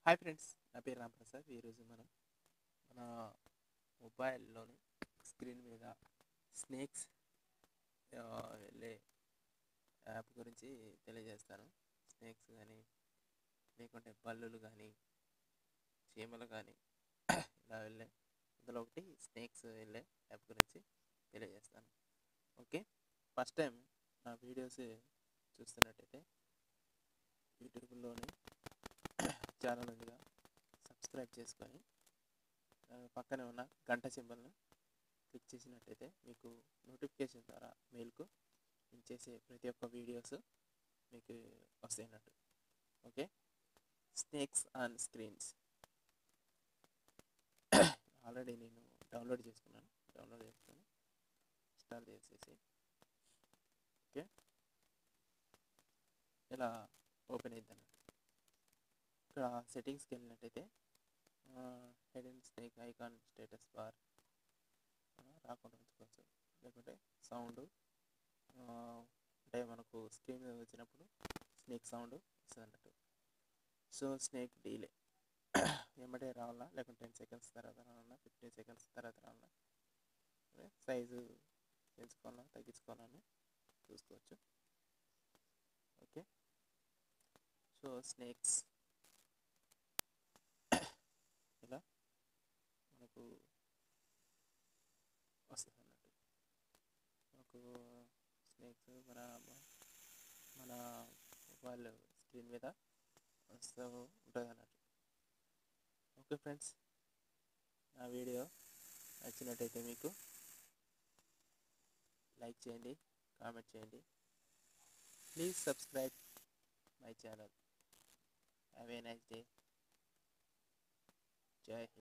Hi friends, నా పేరు రాంప్రసాద్. ఈరోజు మనం మన మొబైల్లోని స్క్రీన్ మీద స్నేక్స్ వెళ్ళే యాప్ గురించి తెలియజేస్తాను. స్నేక్స్ కానీ లేకుంటే బల్లులు కానీ చీమలు కానీ ఇలా వెళ్ళే అందులో ఒకటి స్నేక్స్ వెళ్ళే యాప్ గురించి తెలియజేస్తాను. ఓకే, ఫస్ట్ టైం నా వీడియోస్ చూస్తున్నట్టయితే యూట్యూబ్లోని ఛానల్ ఉందిగా, సబ్స్క్రైబ్ చేసుకొని పక్కనే ఉన్న గంట సింబల్ను క్లిక్ చేసినట్టయితే మీకు నోటిఫికేషన్ ద్వారా మెయిల్కు నేను చేసే ప్రతి ఒక్క వీడియోస్ మీకు వస్తాయినట్టు. Okay, snakes on screens already నేను డౌన్లోడ్ చేసుకుని ఇన్స్టాల్ చేసేసి ఓకే ఇలా ఓపెన్ అవుతుంది అన్నట్టు. ఇక్కడ సెట్టింగ్స్కి వెళ్ళినట్టయితే head and snake icon status bar రాకుండా ఉంచుకోవచ్చు, లేకుంటే సౌండ్ అంటే మనకు స్క్రీన్ మీద వచ్చినప్పుడు స్నేక్ సౌండ్ వస్తుంది అన్నట్టు. సో స్నేక్ డీలే వెంబడే రావాలా, లేకుంటే 10 సెకండ్స్ తర్వాత రావాలా, 15 సెకండ్స్ తర్వాత రావాలా, సైజు పెంచుకోవాలా తగ్గించుకోవాలని చూసుకోవచ్చు. ఓకే, సో స్నేక్స్ ఇలా మనకు వస్తుంది అన్నట్టు. మనకు స్నేక్స్ మన మొబైల్ స్క్రీన్ మీద వస్తూ ఉంటుంది అన్నట్టు. ఓకే ఫ్రెండ్స్, నా వీడియో నచ్చినట్టయితే మీకు లైక్ చేయండి, కామెంట్ చేయండి. Please subscribe my channel. Have a nice day. జై హింద్.